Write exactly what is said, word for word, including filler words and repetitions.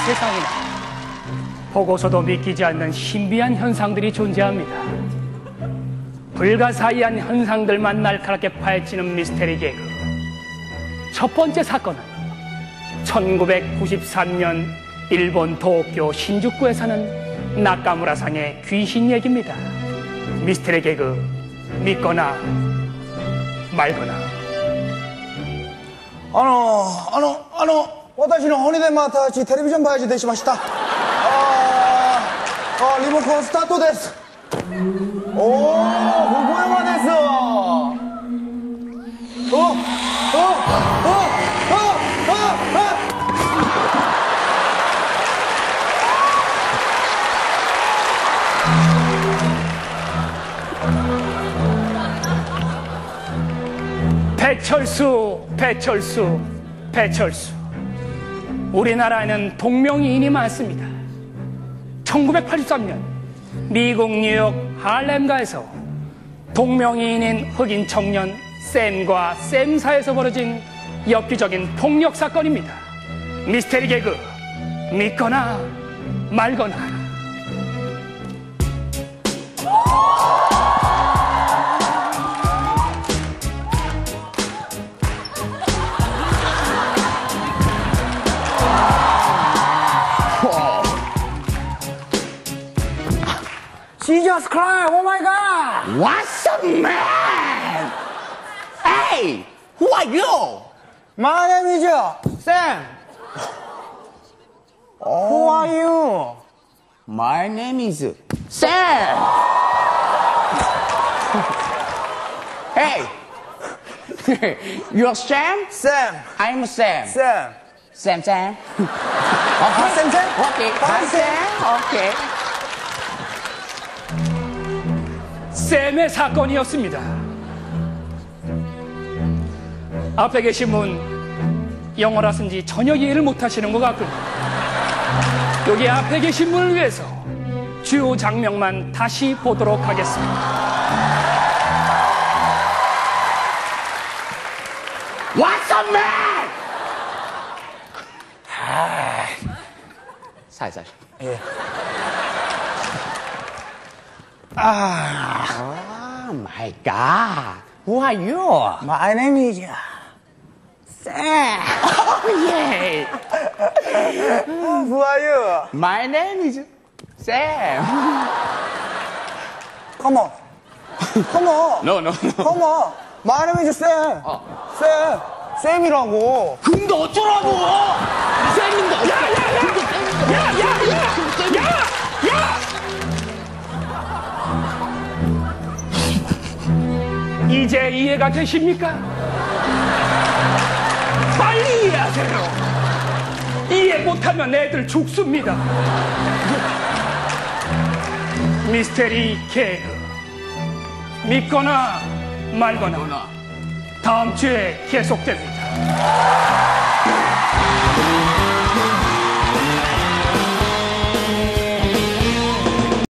세상이나 보고서도 믿기지 않는 신비한 현상들이 존재합니다. 불가사의한 현상들만 날카롭게 파헤치는 미스테리 개그. 첫 번째 사건은 천구백구십삼 년 일본 도쿄 신주쿠에 사는 나카무라상의 귀신 얘기입니다. 미스테리 개그 믿거나 말거나. あの、あの、あの、私の骨でまたテレビジョンバージでしました。あー、あ、リモコンスタートです。おー、福山です。お、お、お、お、お、お、 배철수, 배철수, 배철수. 우리나라에는 동명이인이 많습니다. 천구백팔십삼 년 미국 뉴욕 할렘가에서 동명이인인 흑인 청년 샘과 샘 사이에서 벌어진 엽기적인 폭력 사건입니다. 미스테리 개그 믿거나 말거나. Jesus Christ! Oh my God! What's up, man? Hey, who are you? My name is Sam. Oh. Who are you? My name is Sam. Hey, you're Sam? Sam. I'm Sam. Sam. Sam, Sam. Hi, Sam, Sam. Okay. Hi, Sam. Okay. 샘의 사건이었습니다. 앞에 계신 분 영어라서인지 전혀 이해를 못하시는 것 같군요. 여기 앞에 계신 분을 위해서 주요 장면만 다시 보도록 하겠습니다. What's up, man? 아, 살살. 예. 아, oh my God. Who are you? My name is Sam. Oh, yeah. Who are you? My name is Sam. Come on. Come on. No, no, no. Come on. My name is Sam. 어. Sam. Sam이라고. 근데 어쩌라고? 쌤인데 어쩌 야야야! 야야야! 야! 야! 이제 이해가 되십니까? 빨리 이해하세요. 이해 못하면 애들 죽습니다. 미스테리 개그 믿거나 말거나 다음 주에 계속됩니다.